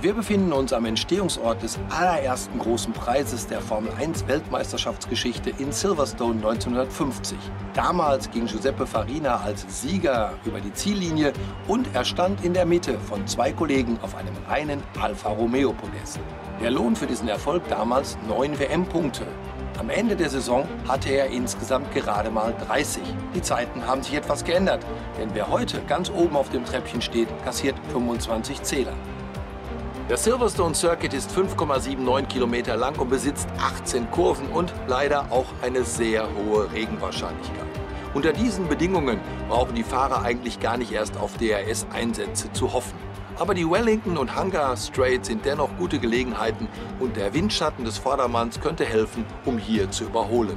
Wir befinden uns am Entstehungsort des allerersten großen Preises der Formel 1 Weltmeisterschaftsgeschichte in Silverstone 1950. Damals ging Giuseppe Farina als Sieger über die Ziellinie und er stand in der Mitte von zwei Kollegen auf einem reinen Alfa Romeo Podest. Der Lohn für diesen Erfolg damals 9 WM-Punkte. Am Ende der Saison hatte er insgesamt gerade mal 30. Die Zeiten haben sich etwas geändert, denn wer heute ganz oben auf dem Treppchen steht, kassiert 25 Zähler. Der Silverstone Circuit ist 5,79 Kilometer lang und besitzt 18 Kurven und leider auch eine sehr hohe Regenwahrscheinlichkeit. Unter diesen Bedingungen brauchen die Fahrer eigentlich gar nicht erst auf DRS-Einsätze zu hoffen. Aber die Wellington und Hangar Straight sind dennoch gute Gelegenheiten und der Windschatten des Vordermanns könnte helfen, um hier zu überholen.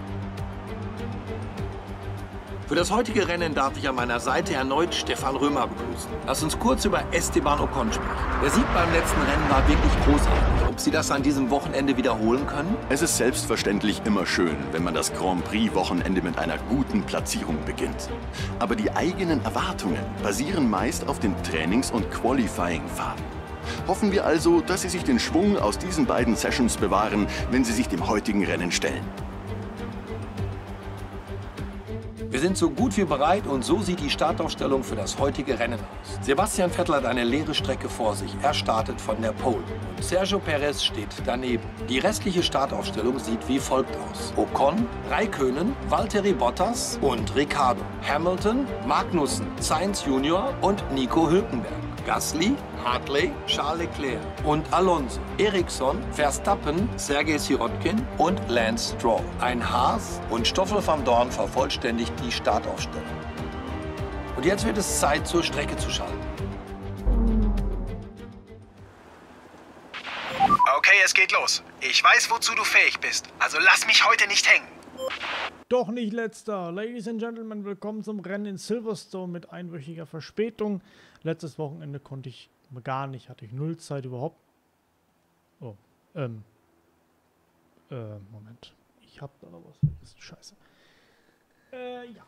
Für das heutige Rennen darf ich an meiner Seite erneut Stefan Römer begrüßen. Lass uns kurz über Esteban Ocon sprechen. Der Sieg beim letzten Rennen war wirklich großartig. Ob Sie das an diesem Wochenende wiederholen können? Es ist selbstverständlich immer schön, wenn man das Grand Prix-Wochenende mit einer guten Platzierung beginnt. Aber die eigenen Erwartungen basieren meist auf den Trainings- und Qualifying-Pfaden. Hoffen wir also, dass Sie sich den Schwung aus diesen beiden Sessions bewahren, wenn Sie sich dem heutigen Rennen stellen. Wir sind so gut wie bereit und so sieht die Startaufstellung für das heutige Rennen aus. Sebastian Vettel hat eine leere Strecke vor sich. Er startet von der Pole. Und Sergio Perez steht daneben. Die restliche Startaufstellung sieht wie folgt aus. Ocon, Räikkönen, Valtteri Bottas und Ricciardo. Hamilton, Magnussen, Sainz Jr. und Nico Hülkenberg. Gasly, Hartley, Charles Leclerc und Alonso. Ericsson, Verstappen, Sergei Sirotkin und Lance Stroll. Ein Haas und Stoffel van Dorn vervollständigt die Startaufstellung. Und jetzt wird es Zeit, zur Strecke zu schalten. Okay, es geht los. Ich weiß, wozu du fähig bist. Also lass mich heute nicht hängen. Doch nicht letzter. Ladies and Gentlemen, willkommen zum Rennen in Silverstone mit einwöchiger Verspätung. Letztes Wochenende konnte ich gar nicht, hatte ich null Zeit überhaupt. Oh, Moment. Ich hab da noch was vergessen. Scheiße. Ja.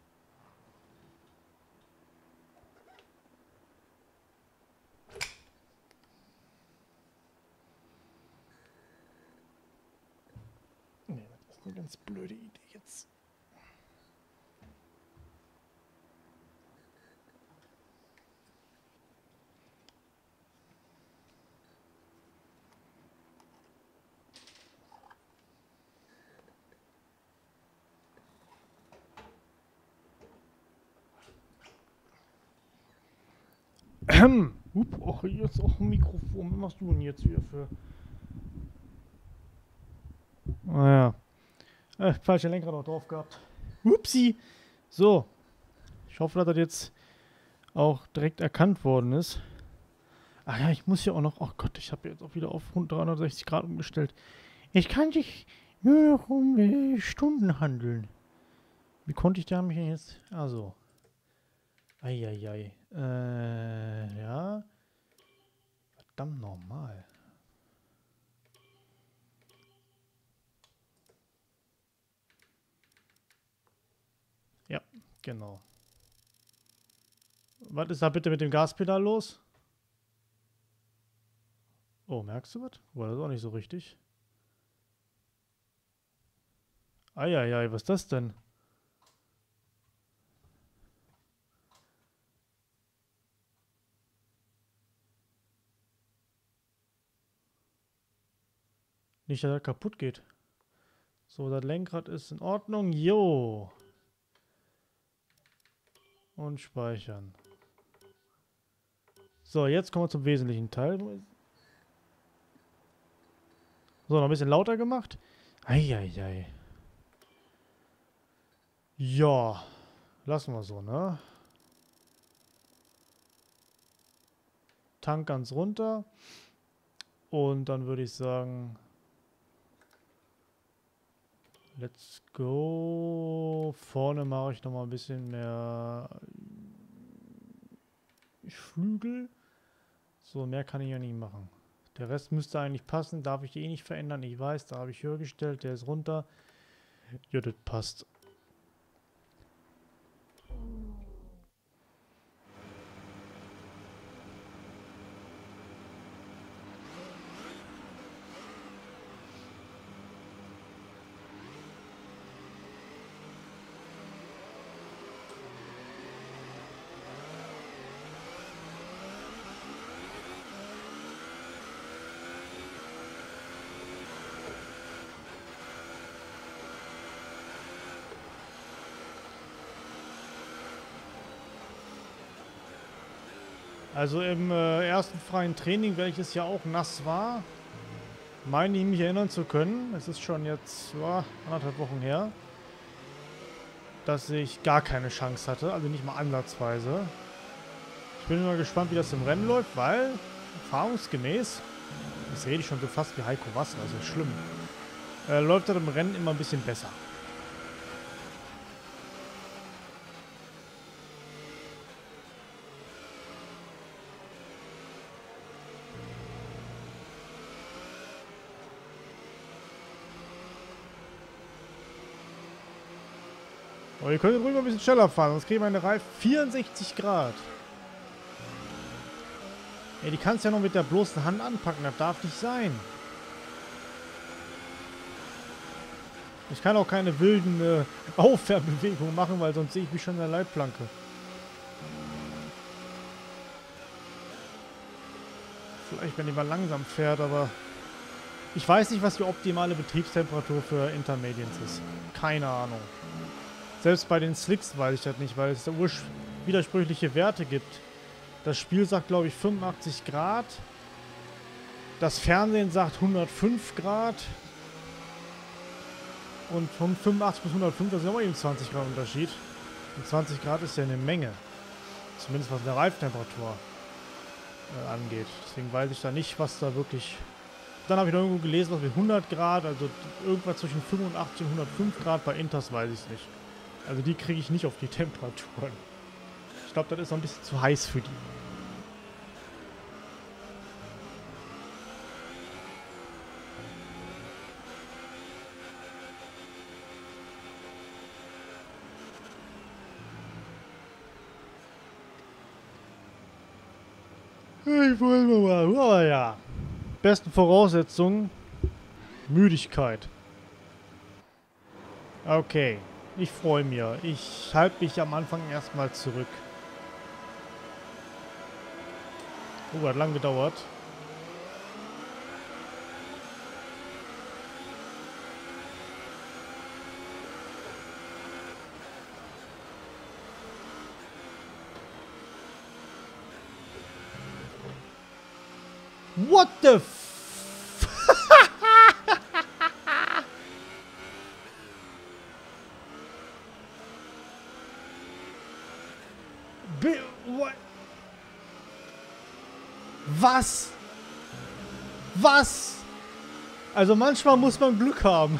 Nee, das ist eine ganz blöde Idee jetzt. Och, jetzt auch ein Mikrofon. Was machst du denn jetzt hier für? Naja. Falsche Lenkrad auch drauf gehabt. Upsi. So. Ich hoffe, dass das jetzt auch direkt erkannt worden ist. Ach ja, ich muss ja auch noch... Oh Gott, ich habe jetzt auch wieder auf rund 360 Grad umgestellt. Ich kann sich nur noch um Stunden handeln. Wie konnte ich da mich denn jetzt... Also. Eieiei. Ja. Verdammt normal. Ja, genau. Was ist da bitte mit dem Gaspedal los? Oh, merkst du was? War das auch nicht so richtig. Eieiei, was ist das denn? Nicht, dass er kaputt geht. So, das Lenkrad ist in Ordnung. Jo. Und speichern. So, jetzt kommen wir zum wesentlichen Teil. So, noch ein bisschen lauter gemacht. Eieiei. Ja. Lassen wir so, ne? Tank ganz runter. Und dann würde ich sagen... Let's go. Vorne mache ich noch mal ein bisschen mehr Flügel. So, mehr kann ich ja nicht machen. Der Rest müsste eigentlich passen. Darf ich eh nicht verändern. Ich weiß, da habe ich höher gestellt. Der ist runter. Ja, das passt. Also im ersten freien Training, welches ja auch nass war, meine ich mich erinnern zu können, es ist schon jetzt 1,5 Wochen her, dass ich gar keine Chance hatte, also nicht mal ansatzweise. Ich bin mal gespannt, wie das im Rennen läuft, weil erfahrungsgemäß, das rede ich schon so fast wie Heiko Wasser, also ist schlimm, läuft das im Rennen immer ein bisschen besser. Aber ihr könnt ruhig mal ein bisschen schneller fahren, sonst kriegen wir eine Reife 64 Grad. Ey, die kannst du ja noch mit der bloßen Hand anpacken, das darf nicht sein. Ich kann auch keine wilden Aufwärmbewegungen machen, weil sonst sehe ich mich schon in der Leitplanke. Vielleicht, wenn die mal langsam fährt, aber ich weiß nicht, was die optimale Betriebstemperatur für Intermediates ist. Keine Ahnung. Selbst bei den Slicks weiß ich das nicht, weil es da widersprüchliche Werte gibt. Das Spiel sagt, glaube ich, 85 Grad. Das Fernsehen sagt 105 Grad. Und von 85 bis 105, das ist ja auch eben 20 Grad Unterschied. Und 20 Grad ist ja eine Menge. Zumindest was eine Reiftemperatur angeht. Deswegen weiß ich da nicht, was da wirklich... Dann habe ich noch irgendwo gelesen, was mit 100 Grad, also irgendwas zwischen 85 und 105 Grad bei Inters, weiß ich nicht. Also die kriege ich nicht auf die Temperaturen. Ich glaube, das ist noch ein bisschen zu heiß für die. Ich wollte mal. Oh ja. Besten Voraussetzungen. Müdigkeit. Okay. Ich freue mich. Ich halte mich am Anfang erstmal zurück. Oh, hat lang gedauert. What the f... What? Was? Was? Also manchmal muss man Glück haben.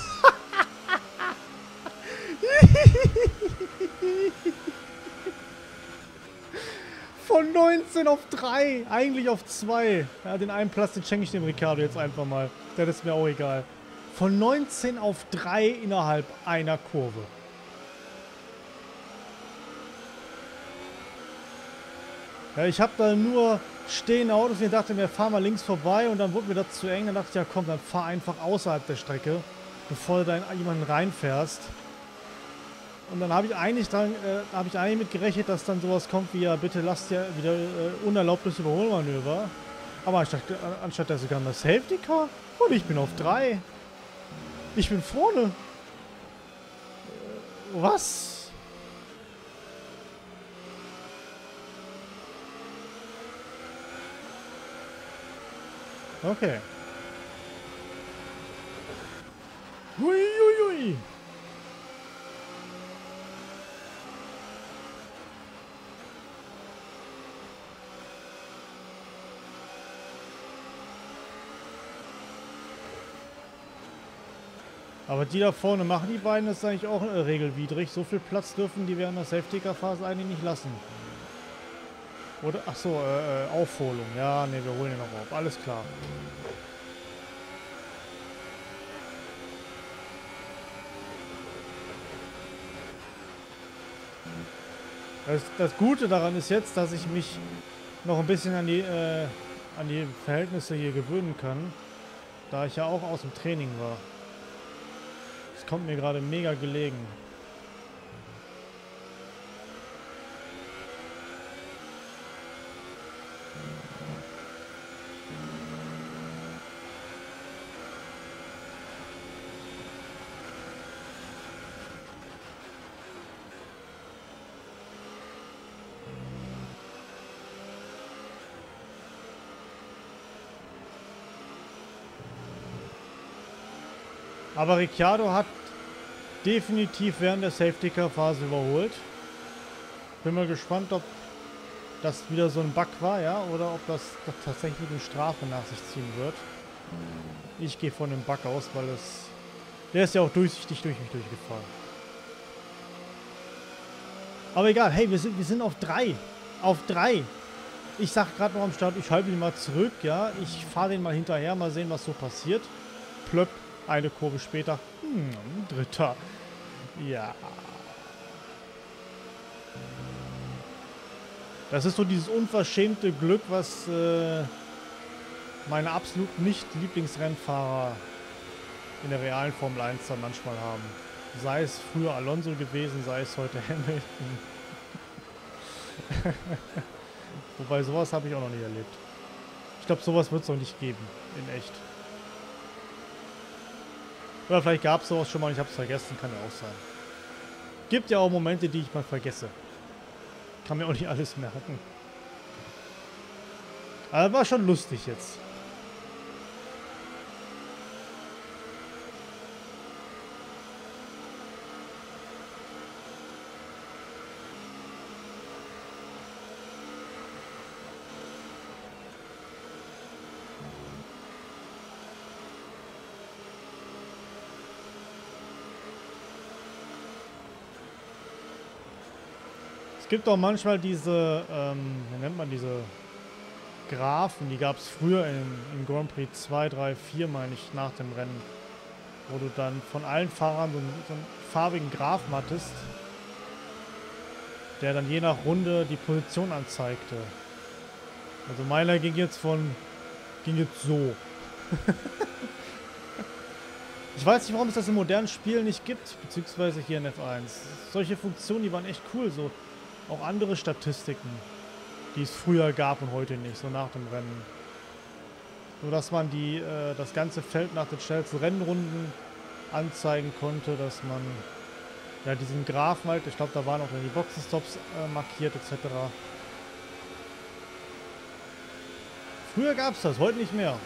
Von 19 auf 3. Eigentlich auf 2. Ja, den einen Platz, den schenke ich dem Ricardo jetzt einfach mal. Das ist mir auch egal. Von 19 auf 3 innerhalb einer Kurve. Ja, ich habe da nur stehende Autos und ich dachte mir, fahr mal links vorbei und dann wurde mir das zu eng. Dann dachte ich, ja komm, dann fahr einfach außerhalb der Strecke, bevor du da in jemanden reinfährst. Und dann habe ich eigentlich mit gerechnet, dass dann sowas kommt wie, ja bitte lasst ja wieder unerlaubtes Überholmanöver. Aber anstatt der sogar das Safety Car und ich bin auf 3. Ich bin vorne. Was? Okay. Hui, hui, hui. Aber die da vorne machen die beiden, das ist eigentlich auch regelwidrig. So viel Platz dürfen die während der Safety-Car-Phase eigentlich nicht lassen. Oder? Achso, Aufholung. Ja, ne, wir holen den noch auf. Alles klar. Das Gute daran ist jetzt, dass ich mich noch ein bisschen an die Verhältnisse hier gewöhnen kann. Da ich ja auch aus dem Training war. Das kommt mir gerade mega gelegen. Aber Ricciardo hat definitiv während der Safety-Car-Phase überholt. Bin mal gespannt, ob das wieder so ein Bug war, ja, oder ob das tatsächlich eine Strafe nach sich ziehen wird. Ich gehe von dem Bug aus, weil der ist ja auch durchsichtig durch mich durchgefahren. Aber egal, hey, wir sind auf 3. Auf 3. Ich sag gerade noch am Start, ich halte ihn mal zurück, ja. Ich fahre den mal hinterher, mal sehen, was so passiert. Plöpp, eine Kurve später. Dritter. Ja. Das ist so dieses unverschämte Glück, was meine absolut nicht Lieblingsrennfahrer in der realen Formel 1 dann manchmal haben. Sei es früher Alonso gewesen, sei es heute Hamilton. Wobei, sowas habe ich auch noch nie erlebt. Ich glaube, sowas wird es noch nicht geben. In echt. Oder vielleicht gab es sowas schon mal und ich habe es vergessen. Kann ja auch sein. Gibt ja auch Momente, die ich mal vergesse. Kann mir auch nicht alles merken. Aber war schon lustig jetzt. Es gibt auch manchmal diese, wie nennt man diese Graphen, die gab es früher im Grand Prix 2, 3, 4, meine ich, nach dem Rennen, wo du dann von allen Fahrern so einen farbigen Graphen hattest, der dann je nach Runde die Position anzeigte. Also meiner ging jetzt so. Ich weiß nicht, warum es das in modernen Spielen nicht gibt, beziehungsweise hier in F1. Solche Funktionen, die waren echt cool, so. Auch andere Statistiken, die es früher gab und heute nicht, so nach dem Rennen. So dass man das ganze Feld nach den schnellsten Rennrunden anzeigen konnte, dass man ja diesen Graphen halt, ich glaube, da waren auch dann die Boxenstops markiert etc. Früher gab es das, heute nicht mehr.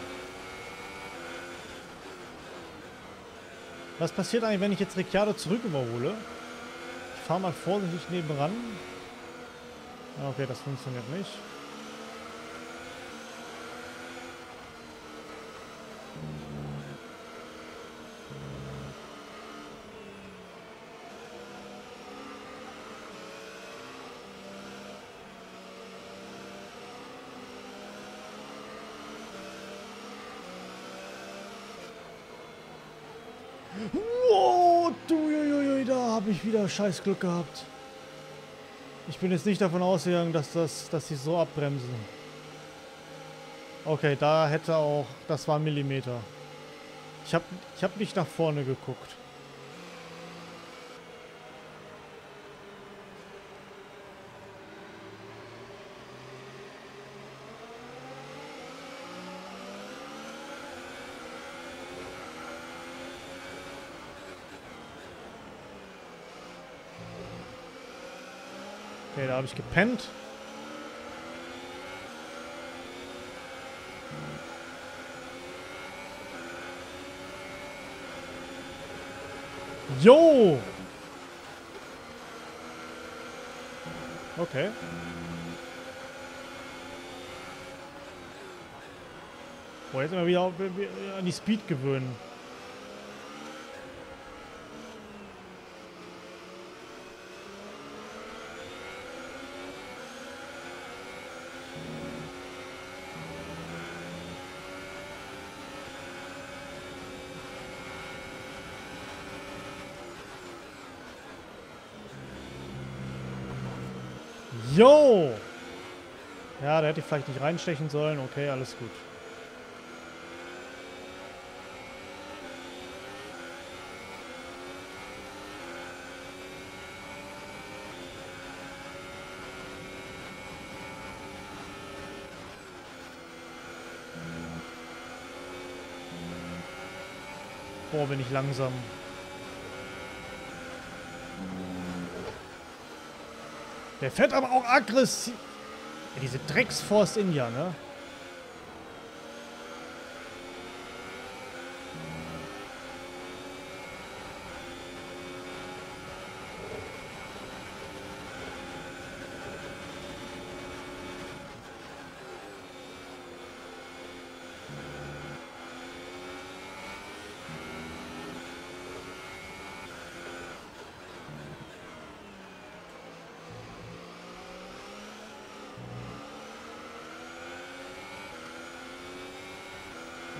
Was passiert eigentlich, wenn ich jetzt Ricciardo zurück überhole? Ich fahre mal vorsichtig nebenan. Okay, das funktioniert nicht. Wow, da habe ich wieder scheiß Glück gehabt. Ich bin jetzt nicht davon ausgegangen, dass sie so abbremsen. Okay, da hätte auch... Das war ein Millimeter. Ich hab nicht nach vorne geguckt. Okay, da habe ich gepennt. Jo! Okay. Boah, jetzt immer wieder an die Speed gewöhnen. Jo! Ja, der hätte ich vielleicht nicht reinstechen sollen. Okay, alles gut. Boah, bin ich langsam. Der fährt aber auch aggressiv. Ja, diese Drecks-Force India, ne?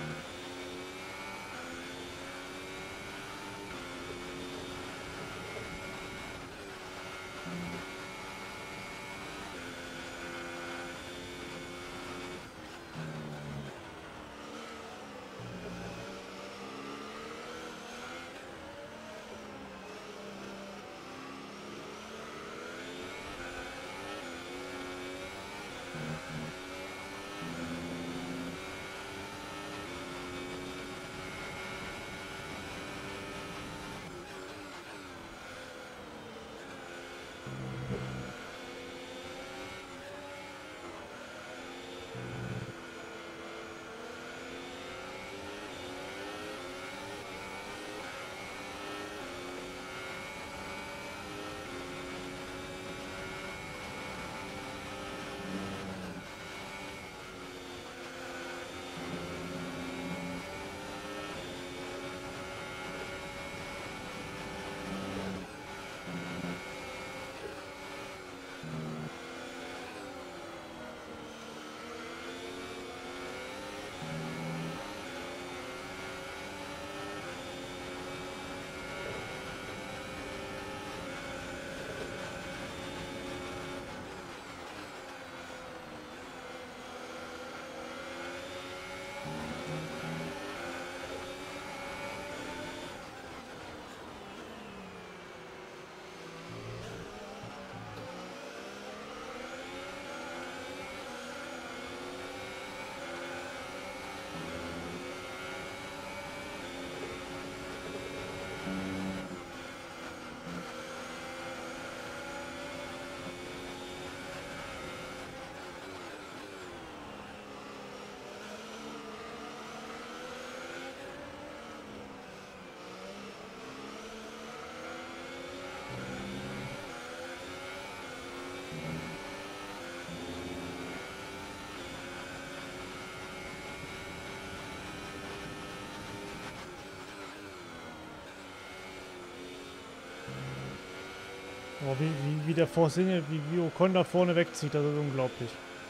Oh, wie der Vorsinne, wie Ocon da vorne wegzieht, das ist unglaublich.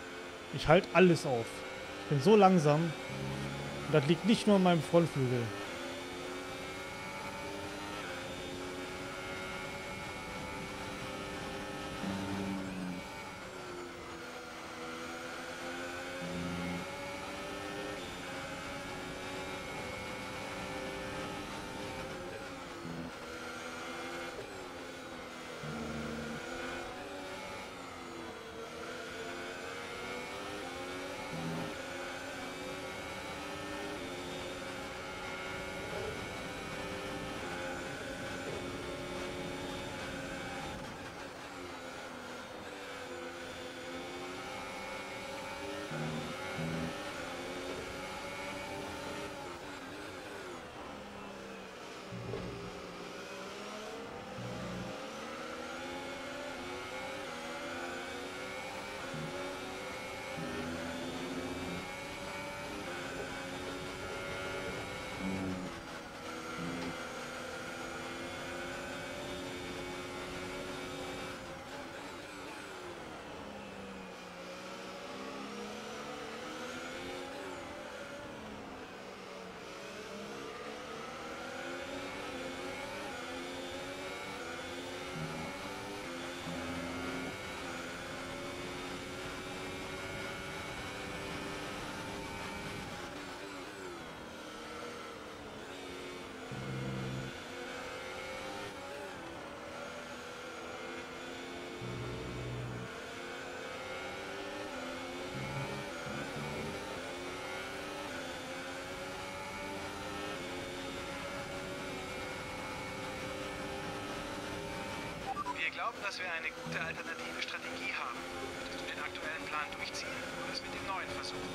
Ich halte alles auf. Ich bin so langsam. Und das liegt nicht nur an meinem Frontflügel. Wir glauben, dass wir eine gute alternative Strategie haben. Möchtest du den aktuellen Plan durchziehen oder es mit dem neuen versuchen?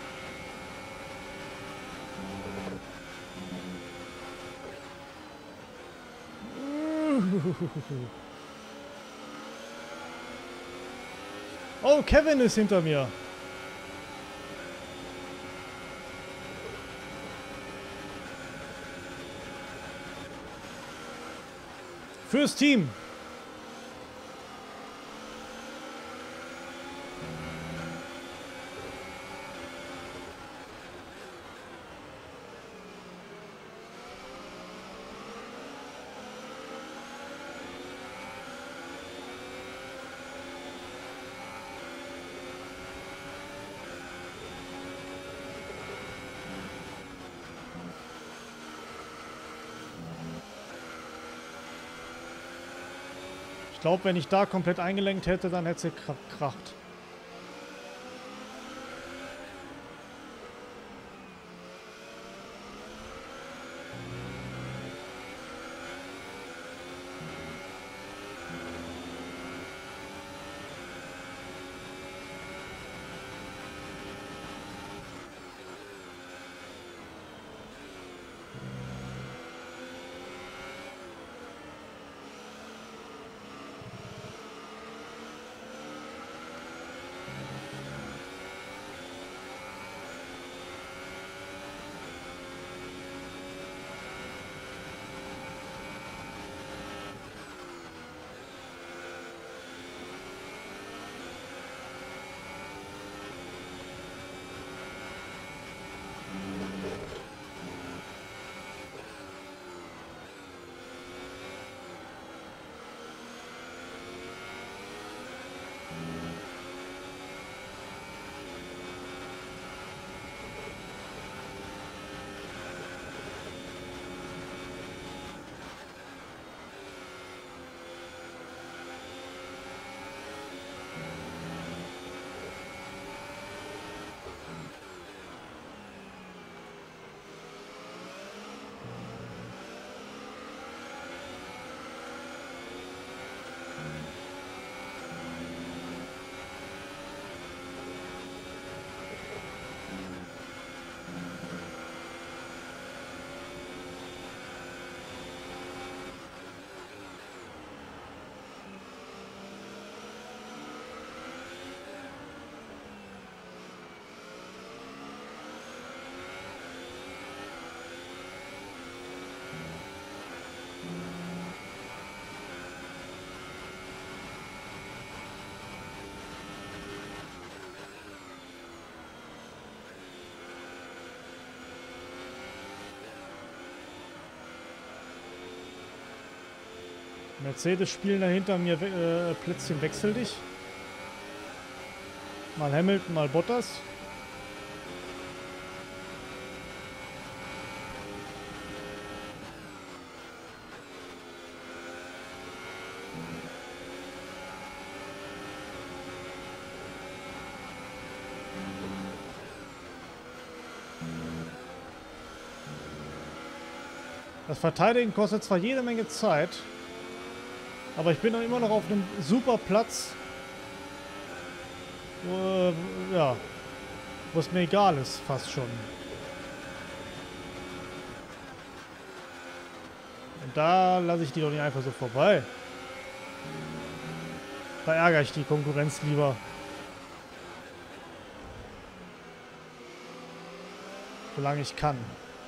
Oh, Kevin ist hinter mir. Fürs Team. glaube, wenn ich da komplett eingelenkt hätte, dann hätte sie gekracht. Mercedes spielen da hinter mir Plätzchen wechsel dich. Mal Hamilton, mal Bottas. Das Verteidigen kostet zwar jede Menge Zeit, aber ich bin doch immer noch auf einem super Platz, ja, wo es mir egal ist, fast schon. Und da lasse ich die doch nicht einfach so vorbei. Da ärgere ich die Konkurrenz lieber. Solange ich kann.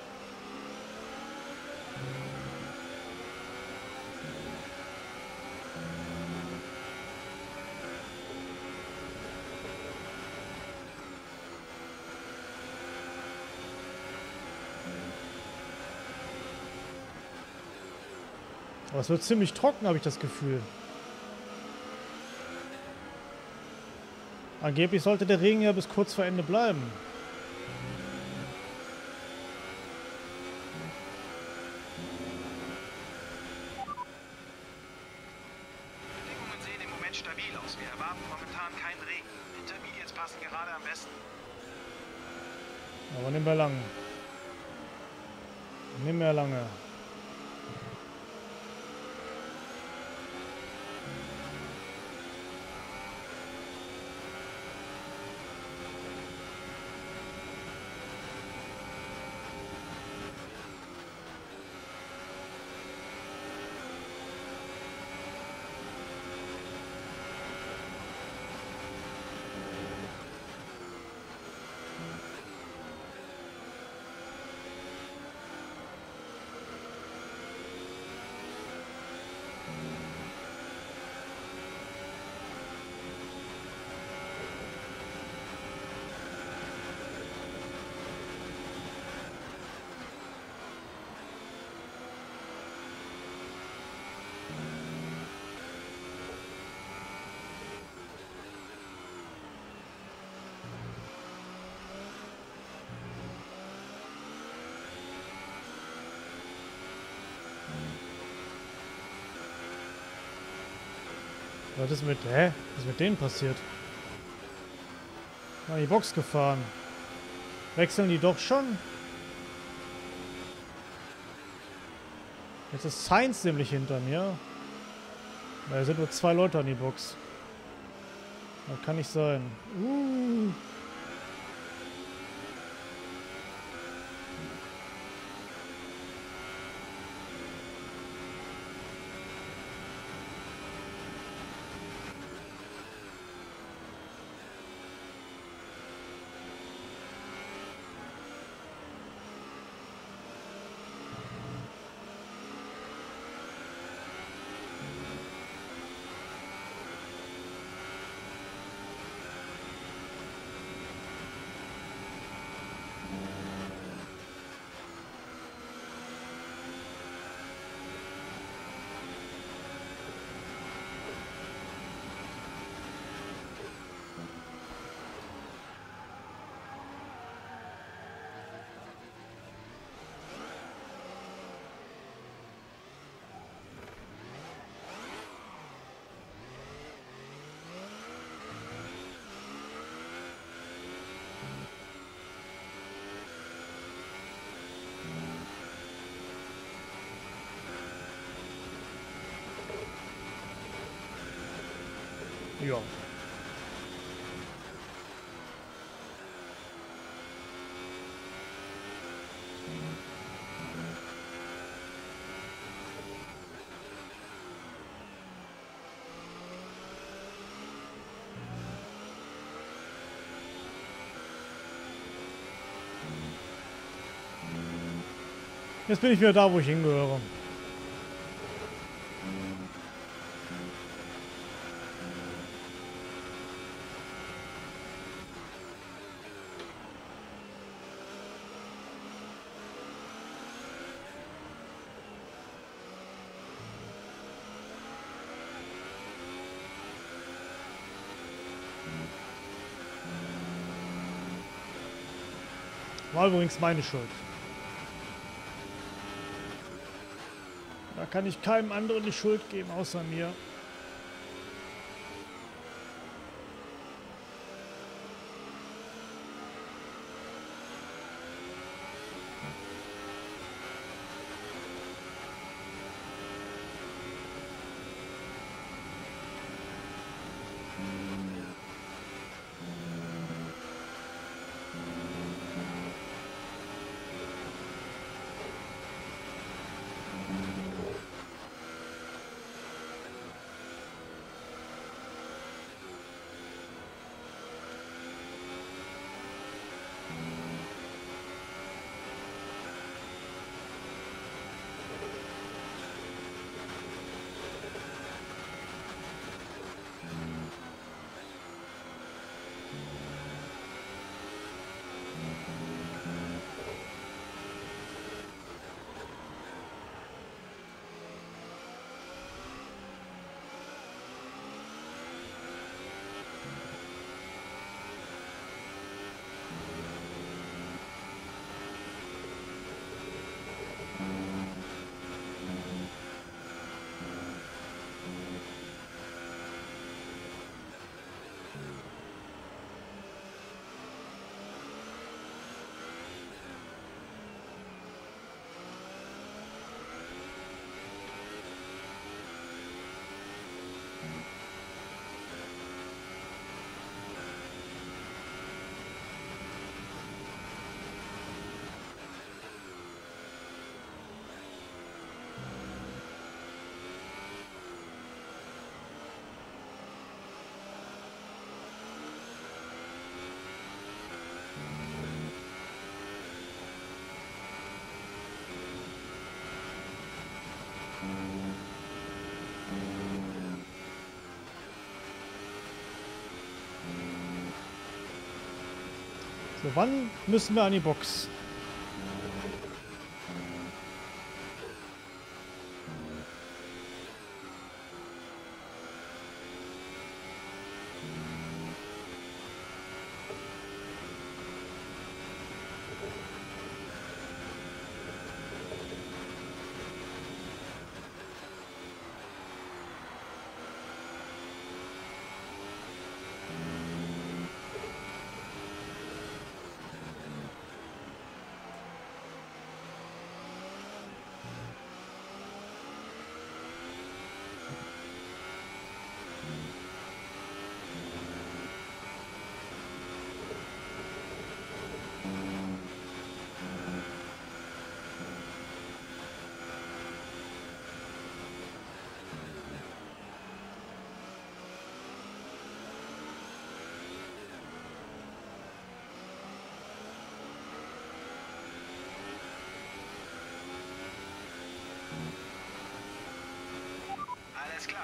Aber es wird ziemlich trocken, habe ich das Gefühl. Angeblich sollte der Regen ja bis kurz vor Ende bleiben. Bedingungen sehen im Moment stabil aus. Wir erwarten momentan keinen Regen. Intermediates passen gerade am besten. Aber nicht mehr lange. Nicht mehr lange. Was ist mit... Hä? Was ist mit denen passiert? Mal die Box gefahren. Wechseln die doch schon? Jetzt ist Sainz nämlich hinter mir. Da sind nur 2 Leute an die Box. Das kann nicht sein. Ja. Jetzt bin ich wieder da, wo ich hingehöre. War übrigens meine Schuld. Da kann ich keinem anderen die Schuld geben, außer mir. So, wann müssen wir an die Box?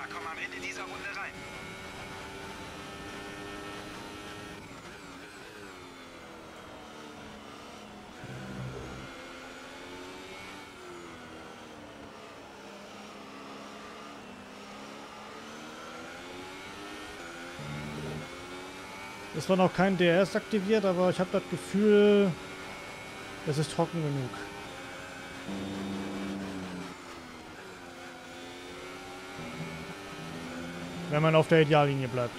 komm am Ende dieser Runde rein. Es war noch kein DRS aktiviert, aber ich habe das Gefühl, es ist trocken genug. Wenn man auf der Ideallinie bleibt.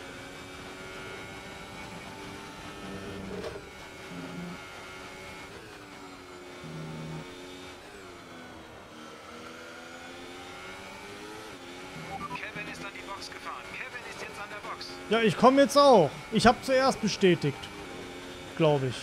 Kevin ist an die Box gefahren. Kevin ist jetzt an der Box. Ja, ich komme jetzt auch. Ich habe zuerst bestätigt. Glaube ich.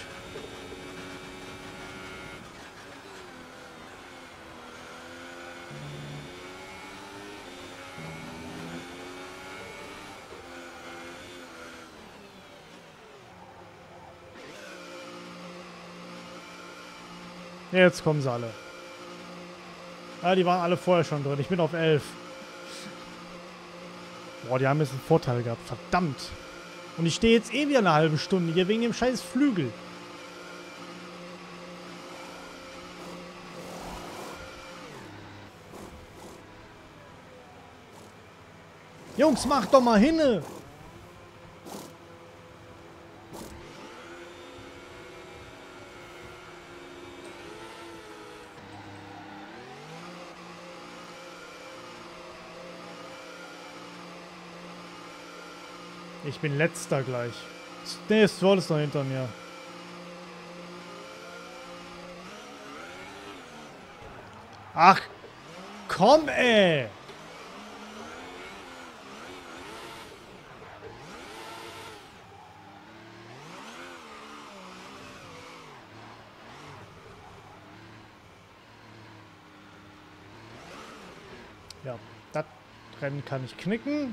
Jetzt kommen sie alle. Ah, die waren alle vorher schon drin. Ich bin auf 11. Boah, die haben jetzt einen Vorteil gehabt. Verdammt. Und ich stehe jetzt eh wieder eine halbe Stunde hier wegen dem scheiß Flügel. Jungs, macht doch mal hinne! Ich bin letzter gleich. Nee, Stroll ist noch hinter mir. Ach, komm, ey! Ja, das Rennen kann ich knicken.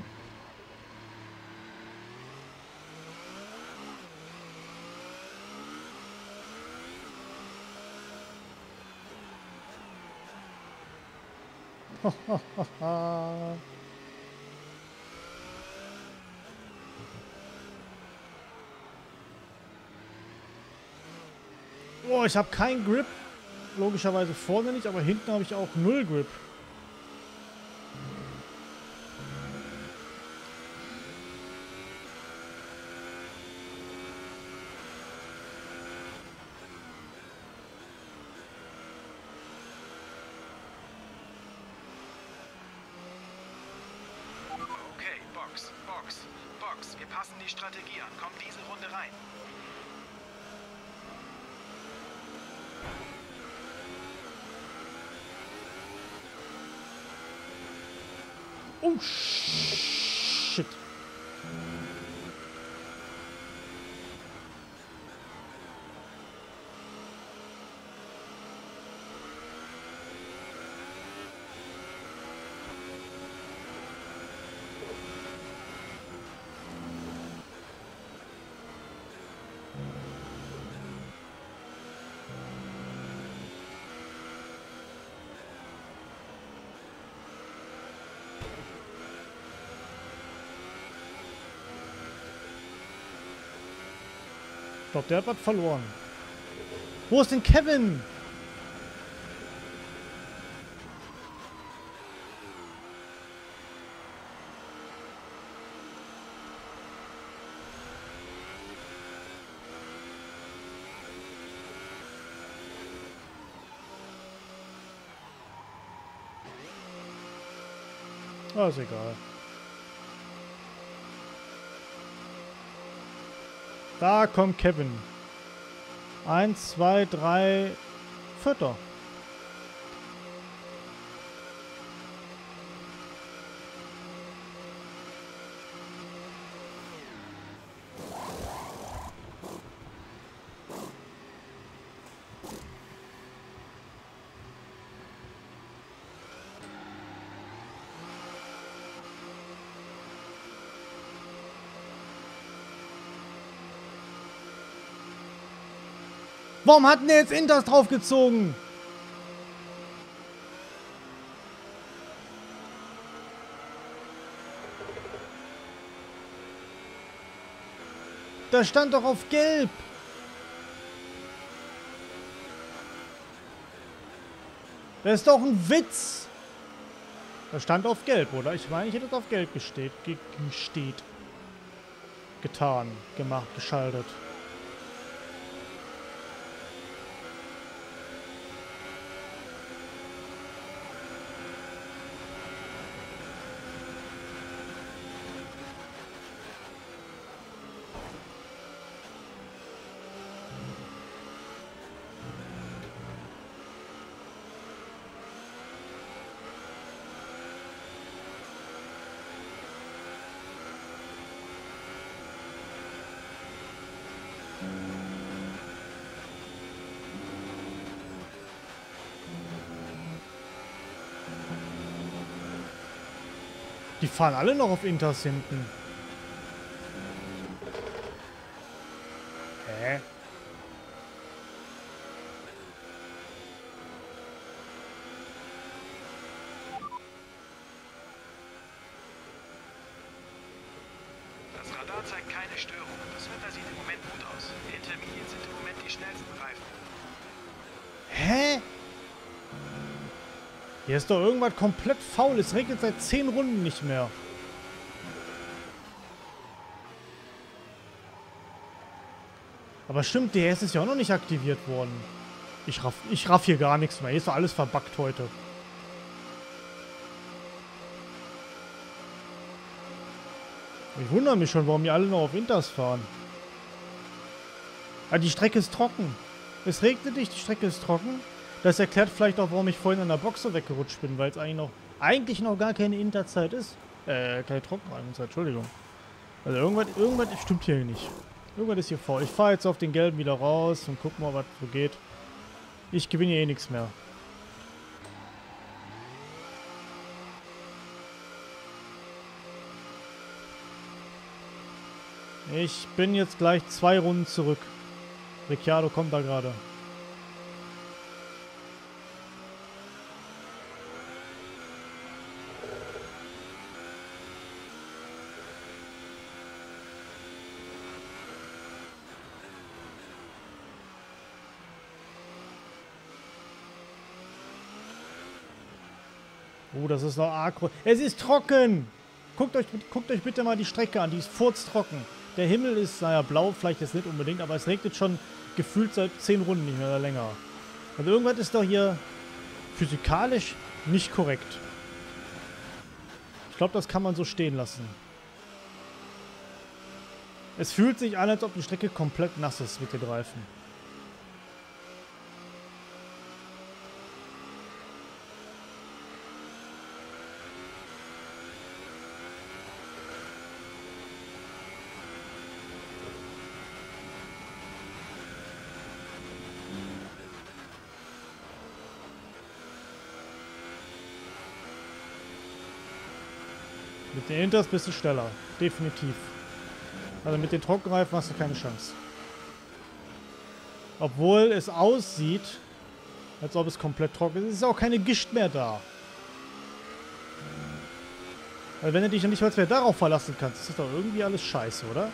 Oh, ich habe keinen Grip. Logischerweise vorne nicht, aber hinten habe ich auch null Grip. Okay, Box, Box, Box. Wir passen die Strategie an. Kommt diese Runde rein. Oh, shit. Ich glaube, der hat was verloren. Wo ist denn Kevin? Ah, ist egal. Da kommt Kevin. 1, 2, 3, Vierter. Warum hat denn der jetzt Inters draufgezogen? Da stand doch auf Gelb. Das ist doch ein Witz. Da stand auf Gelb, oder? Ich meine, ich hätte es auf Gelb getan, gemacht, geschaltet. Die fahren alle noch auf Inters hinten. Hä? Das Radar zeigt keine Störung. Das Wetter sieht im Moment gut aus. Intermediate sind im Moment die schnellsten Reifen. Hä? Hier ist doch irgendwas komplett faul. Es regnet seit 10 Runden nicht mehr. Aber stimmt, DS ist ja auch noch nicht aktiviert worden. Ich raff hier gar nichts mehr. Hier ist doch alles verbuggt heute. Ich wundere mich schon, warum die alle noch auf Inters fahren. Ah, die Strecke ist trocken. Es regnet nicht, die Strecke ist trocken. Das erklärt vielleicht auch, warum ich vorhin an der Boxer weggerutscht bin, weil es eigentlich noch gar keine Interzeit ist. Keine Trockenreifenzeit, Entschuldigung. Also irgendwas stimmt hier nicht. Irgendwas ist hier faul. Ich fahre jetzt auf den gelben wieder raus und guck mal, was so geht. Ich gewinne hier eh nichts mehr. Ich bin jetzt gleich 2 Runden zurück. Ricciardo kommt da gerade. Oh, das ist noch arg. Es ist trocken! Guckt euch bitte mal die Strecke an. Die ist furztrocken. Der Himmel ist, naja, blau, vielleicht jetzt nicht unbedingt, aber es regnet schon gefühlt seit 10 Runden nicht mehr oder länger. Also irgendwas ist doch hier physikalisch nicht korrekt. Ich glaube, das kann man so stehen lassen. Es fühlt sich an, als ob die Strecke komplett nass ist mit den Reifen. Mit den Inters bist du schneller. Definitiv. Also mit den Trockenreifen hast du keine Chance. Obwohl es aussieht, als ob es komplett trocken ist. Es ist auch keine Gischt mehr da. Weil wenn du dich nicht mehr darauf verlassen kannst, ist das doch irgendwie alles scheiße, oder?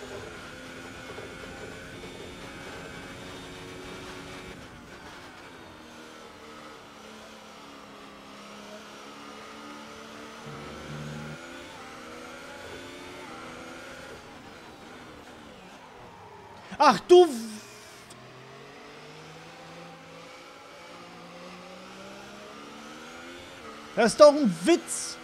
Ach du... Das ist doch ein Witz!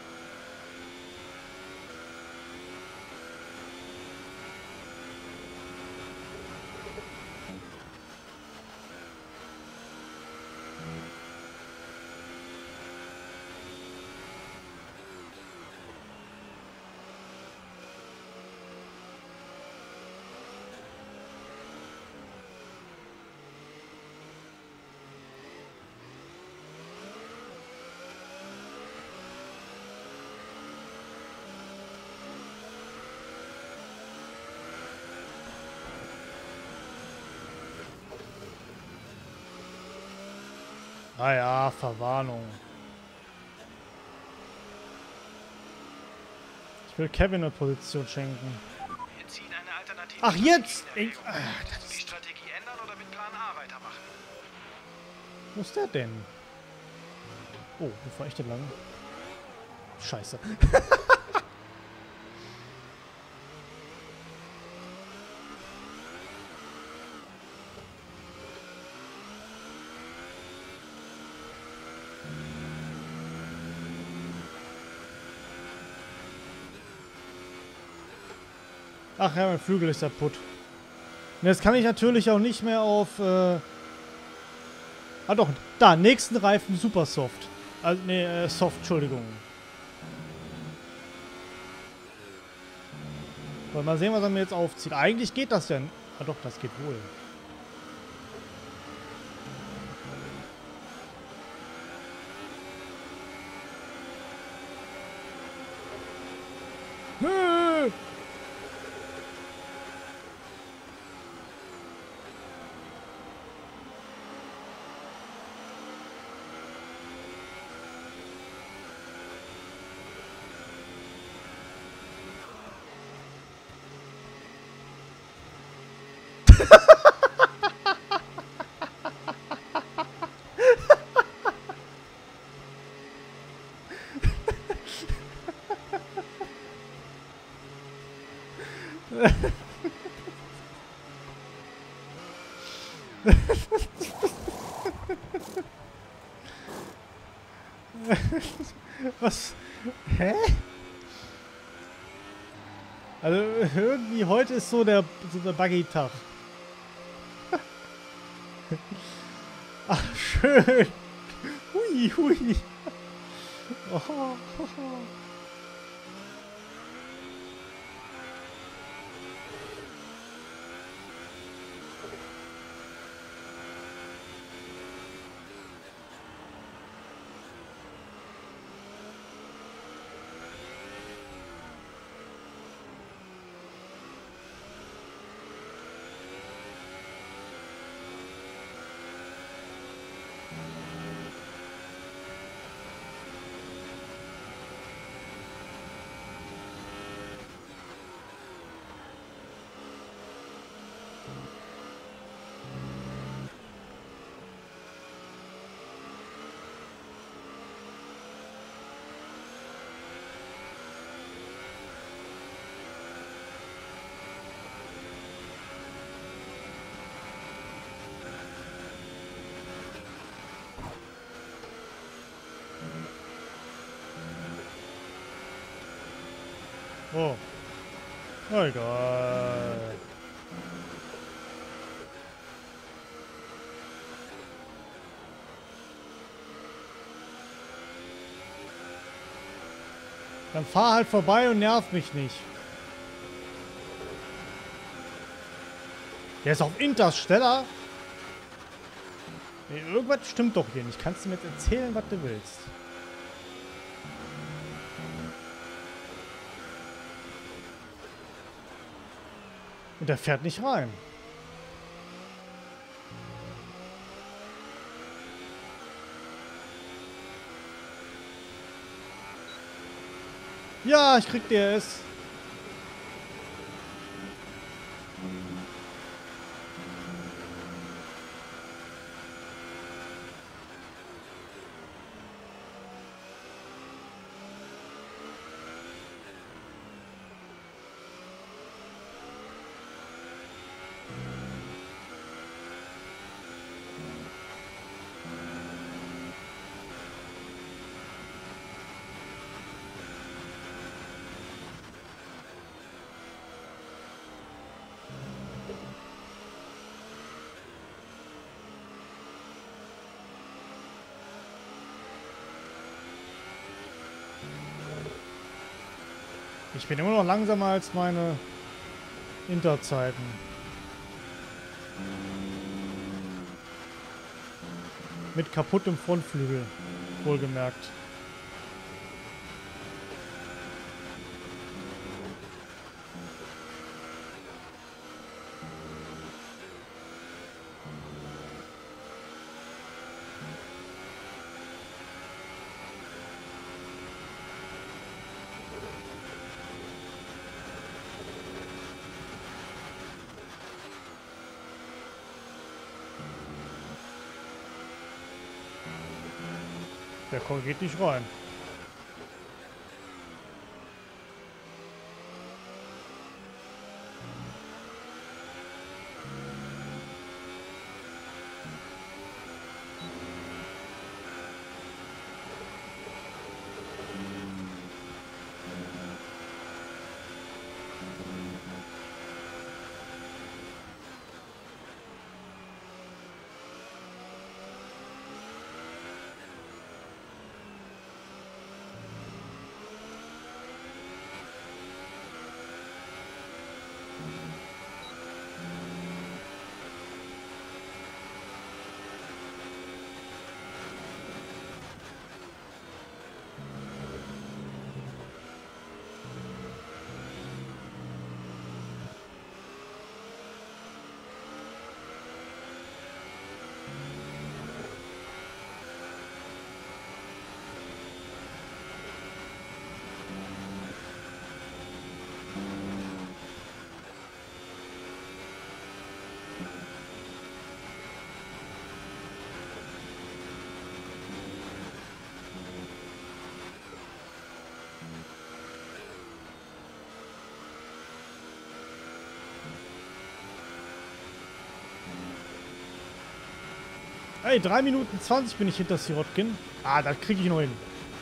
Ah ja, Verwarnung. Ich will Kevin eine Position schenken. Wir ziehen eine Alternative alternativen Ach, jetzt! Strategien in Erwägung. Willst du die Strategie ändern oder mit Plan A weitermachen? Wo ist der denn? Oh, wo fahr ich denn lang? Scheiße. Ach ja, mein Flügel ist kaputt. Und jetzt kann ich natürlich auch nicht mehr auf... Ah doch, da, nächsten Reifen super soft. Also, nee, soft, Entschuldigung. Wollen wir mal sehen, was er mir jetzt aufzieht. Eigentlich geht das ja... Ah doch, das geht wohl. Was? Hä? Also irgendwie heute ist so der Buggy-Tag. Ach, schön. Hui, hui. Oh, oh, oh. Oh. Egal. Dann fahr halt vorbei und nerv mich nicht. Der ist auf Interstellar. Nee, irgendwas stimmt doch hier nicht. Kannst du mir jetzt erzählen, was du willst? Und der fährt nicht rein. Ja, ich krieg DS. Ich bin immer noch langsamer als meine Interzeiten. Mit kaputtem Frontflügel, wohlgemerkt. Der geht nicht rein. Ey, 3 Minuten 20 bin ich hinter Sirotkin. Ah, das kriege ich noch hin.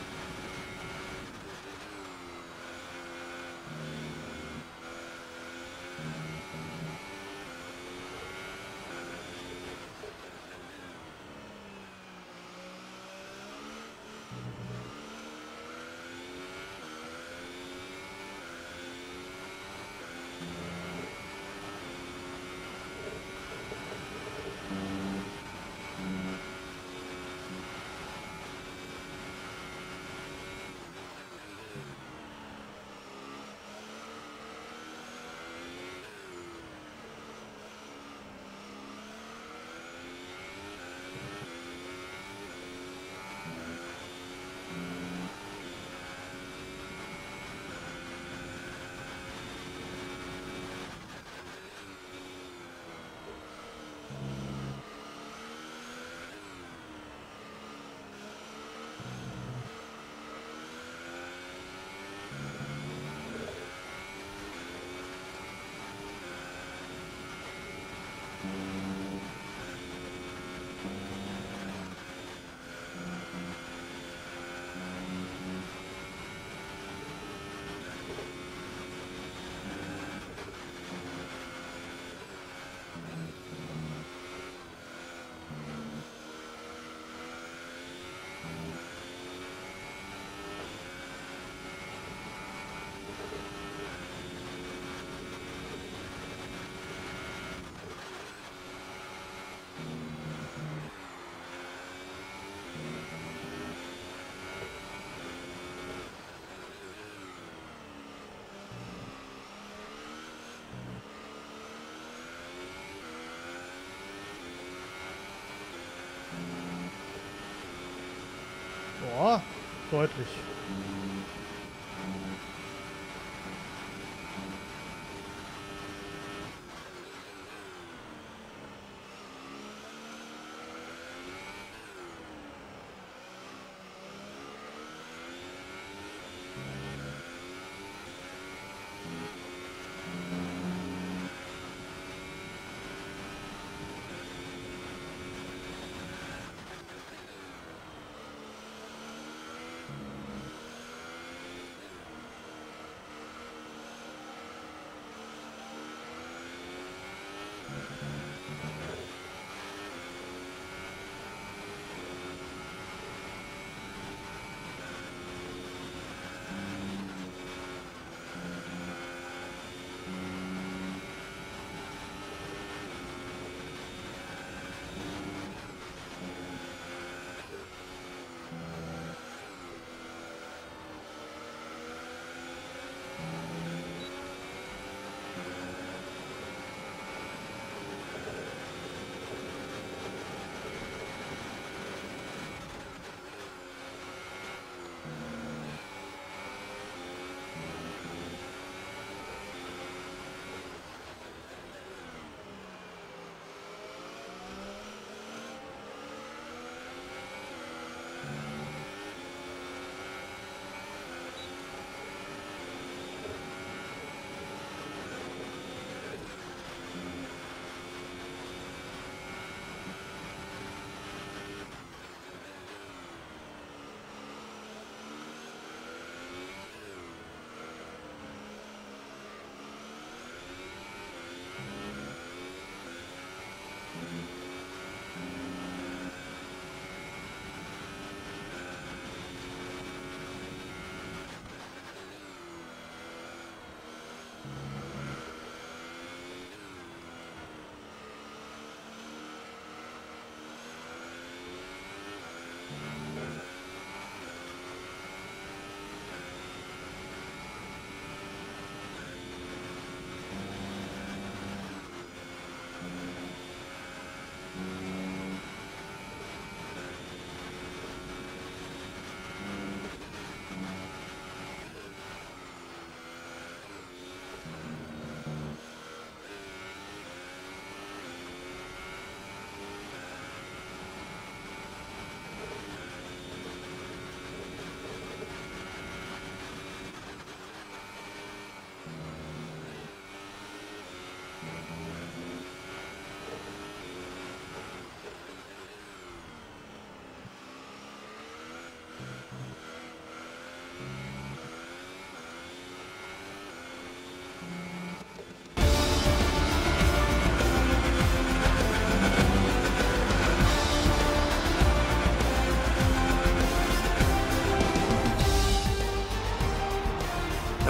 Boah, deutlich.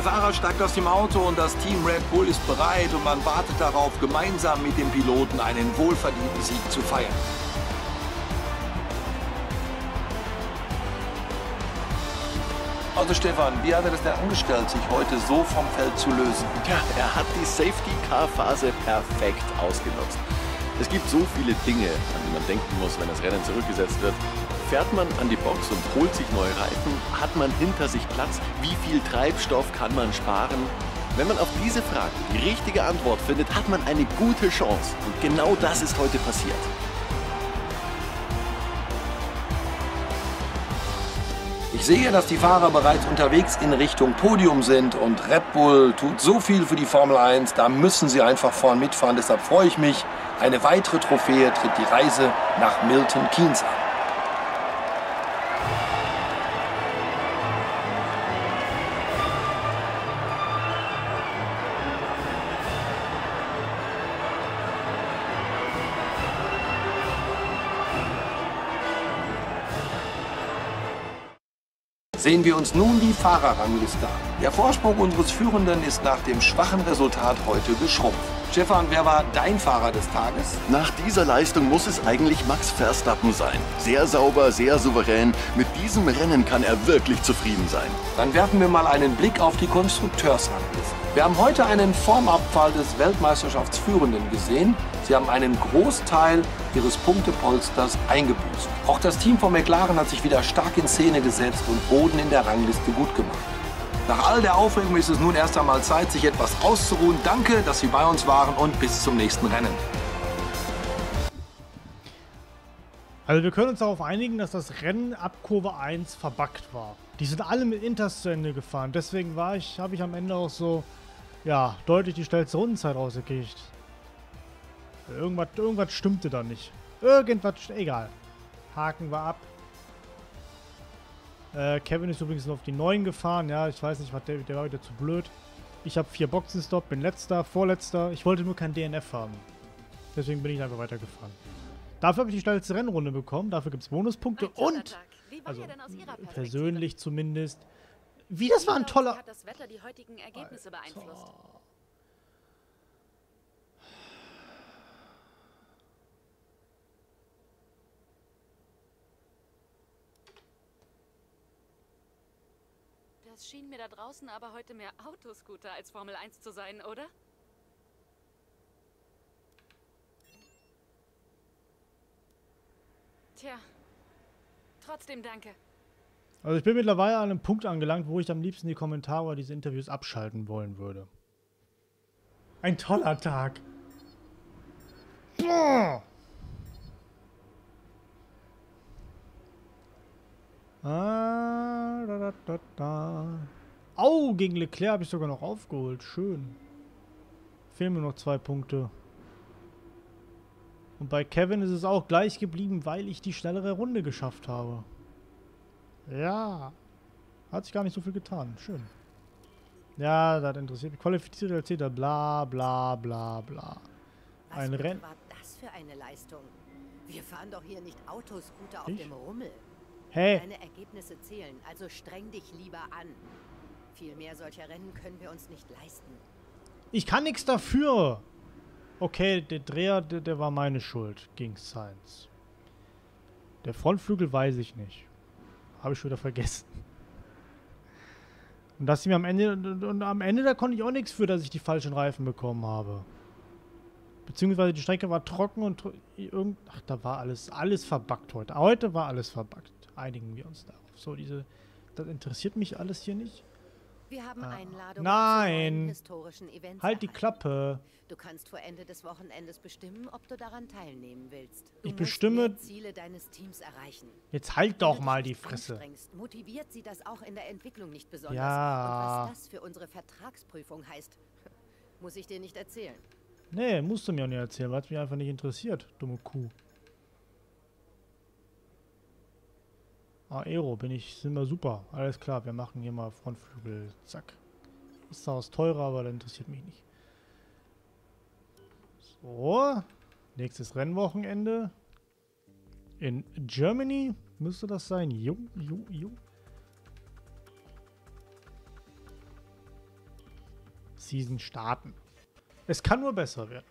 Der Fahrer steigt aus dem Auto und das Team Red Bull ist bereit und man wartet darauf, gemeinsam mit dem Piloten einen wohlverdienten Sieg zu feiern. Also Stefan, wie hat er das denn angestellt, sich heute so vom Feld zu lösen? Tja, er hat die Safety-Car-Phase perfekt ausgenutzt. Es gibt so viele Dinge, an die man denken muss, wenn das Rennen zurückgesetzt wird. Fährt man an die Box und holt sich neue Reifen? Hat man hinter sich Platz? Wie viel Treibstoff kann man sparen? Wenn man auf diese Fragen die richtige Antwort findet, hat man eine gute Chance. Und genau das ist heute passiert. Ich sehe, dass die Fahrer bereits unterwegs in Richtung Podium sind und Red Bull tut so viel für die Formel 1, da müssen sie einfach vorn mitfahren. Deshalb freue ich mich. Eine weitere Trophäe tritt die Reise nach Milton Keynes an. Sehen wir uns nun die Fahrerrangliste an. Der Vorsprung unseres Führenden ist nach dem schwachen Resultat heute geschrumpft. Stefan, wer war dein Fahrer des Tages? Nach dieser Leistung muss es eigentlich Max Verstappen sein. Sehr sauber, sehr souverän. Mit diesem Rennen kann er wirklich zufrieden sein. Dann werfen wir mal einen Blick auf die Konstrukteursrangliste. Wir haben heute einen Formabfall des Weltmeisterschaftsführenden gesehen. Sie haben einen Großteil ihres Punktepolsters eingebüßt. Auch das Team von McLaren hat sich wieder stark in Szene gesetzt und Boden in der Rangliste gut gemacht. Nach all der Aufregung ist es nun erst einmal Zeit, sich etwas auszuruhen. Danke, dass Sie bei uns waren und bis zum nächsten Rennen. Also wir können uns darauf einigen, dass das Rennen ab Kurve 1 verbuggt war. Die sind alle mit Inters zu Ende gefahren. Deswegen habe ich am Ende auch so, ja, deutlich die schnellste Rundenzeit rausgekriegt. Irgendwas stimmte da nicht. Egal. Haken wir ab. Kevin ist übrigens noch auf die 9 gefahren. Ja, ich weiß nicht, der war wieder zu blöd. Ich habe 4 Boxenstopp, bin letzter, vorletzter. Ich wollte nur kein DNF haben. Deswegen bin ich einfach weitergefahren. Dafür habe ich die schnellste Rennrunde bekommen. Dafür gibt es Bonuspunkte und, also persönlich zumindest, wie das war ein toller... Hat das Wetter die heutigen Ergebnisse beeinflusst? Das schien mir da draußen aber heute mehr Autoscooter als Formel 1 zu sein, oder? Tja, trotzdem danke. Also ich bin mittlerweile an einem Punkt angelangt, wo ich am liebsten die Kommentare diese Interviews abschalten wollen würde. Ein toller Tag. Boah. Au, gegen Leclerc habe ich sogar noch aufgeholt. Schön. Fehlen mir noch 2 Punkte. Und bei Kevin ist es auch gleich geblieben, weil ich die schnellere Runde geschafft habe. Ja. Hat sich gar nicht so viel getan. Schön. Ja, das interessiert mich. Qualifiziert als Zehnter, bla bla bla bla. Ein Rennen. Was war das für eine Leistung? Wir fahren doch hier nicht Autoscooter auf dem Rummel. Hey. Deine Ergebnisse zählen, also streng dich lieber an. Viel mehr solcher Rennen können wir uns nicht leisten. Ich kann nichts dafür. Okay, der Dreher, der war meine Schuld gegen Sainz. Der Frontflügel weiß ich nicht. Habe ich schon wieder vergessen. Und dass sie mir am Ende, da konnte ich auch nichts für, dass ich die falschen Reifen bekommen habe. Beziehungsweise die Strecke war trocken und ach, da war alles verbuggt heute. Heute war alles verbuggt. Einigen wir uns darauf. So, das interessiert mich alles hier nicht. Wir haben Einladungen Nein. zu neuen historischen Events Halt die erhalten. Klappe. Du kannst vor Ende des Wochenendes bestimmen, ob du daran teilnehmen willst. Du Ich musst bestimme- mehr Ziele deines Teams erreichen. Jetzt halt Wenn doch du dich mal die nicht Fresse. anstrengst, motiviert sie das auch in der Entwicklung nicht besonders. Ja. Und was das für unsere Vertragsprüfung heißt, muss ich dir nicht erzählen. Nee, musst du mir auch nicht erzählen, weil es mich einfach nicht interessiert, dumme Kuh. Aero, sind wir super. Alles klar, wir machen hier mal Frontflügel. Zack. Ist zwar was teurer, aber das interessiert mich nicht. So. Nächstes Rennwochenende. In Germany müsste das sein. Jo. Season starten. Es kann nur besser werden.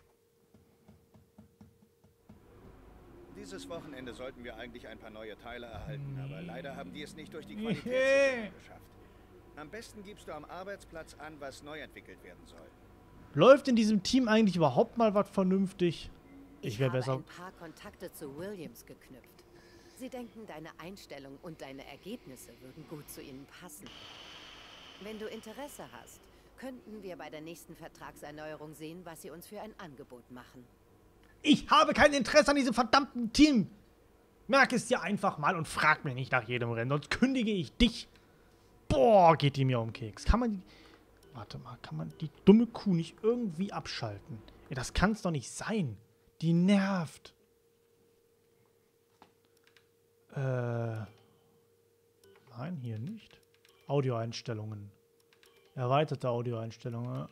Dieses Wochenende sollten wir eigentlich ein paar neue Teile erhalten, aber leider haben die es nicht durch die Qualitätssicherung geschafft. Am besten gibst du am Arbeitsplatz an, was neu entwickelt werden soll. Läuft in diesem Team eigentlich überhaupt mal was vernünftig? Ich wäre besser. Ich habe ein paar Kontakte zu Williams geknüpft. Sie denken, deine Einstellung und deine Ergebnisse würden gut zu ihnen passen. Wenn du Interesse hast, könnten wir bei der nächsten Vertragserneuerung sehen, was sie uns für ein Angebot machen. Ich habe kein Interesse an diesem verdammten Team. Merk es dir einfach mal und frag mich nicht nach jedem Rennen, sonst kündige ich dich. Boah, geht die mir um den Keks. Kann man die... Warte mal, kann man die dumme Kuh nicht irgendwie abschalten? Ja, das kann's doch nicht sein. Die nervt. Nein, hier nicht. Audioeinstellungen. Erweiterte Audioeinstellungen.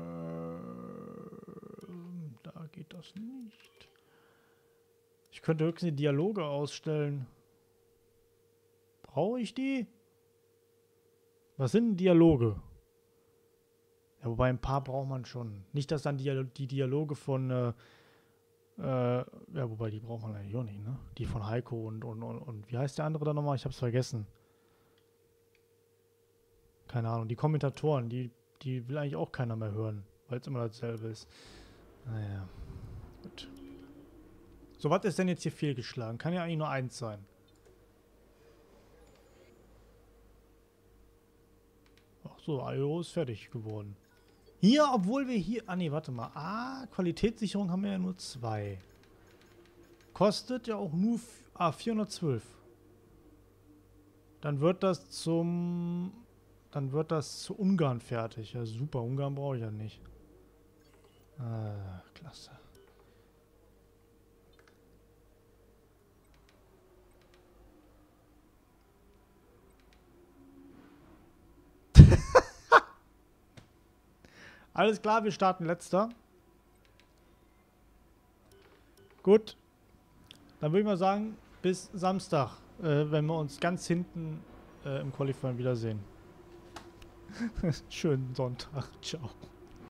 Da geht das nicht. Ich könnte höchstens die Dialoge ausstellen. Brauche ich die? Was sind Dialoge? Ja, wobei ein paar braucht man schon. Nicht, dass dann die Dialoge von ja, wobei die braucht man eigentlich auch nicht, ne? Die von Heiko und wie heißt der andere da nochmal? Ich hab's vergessen. Keine Ahnung. Die Kommentatoren, die will eigentlich auch keiner mehr hören, weil es immer dasselbe ist. Naja, gut. So, was ist denn jetzt hier fehlgeschlagen? Kann ja eigentlich nur eins sein. Ach so, IO ist fertig geworden. Hier, obwohl wir hier... Ah, nee, warte mal. Ah, Qualitätssicherung haben wir ja nur 2. Kostet ja auch nur 412. Dann wird das zum... Dann wird das zu Ungarn fertig. Ja, super. Ungarn brauche ich ja nicht. Ah, klasse. Alles klar, wir starten letzter. Gut. Dann würde ich mal sagen, bis Samstag, wenn wir uns ganz hinten im Qualifying wiedersehen. Schönen Sonntag. Ciao.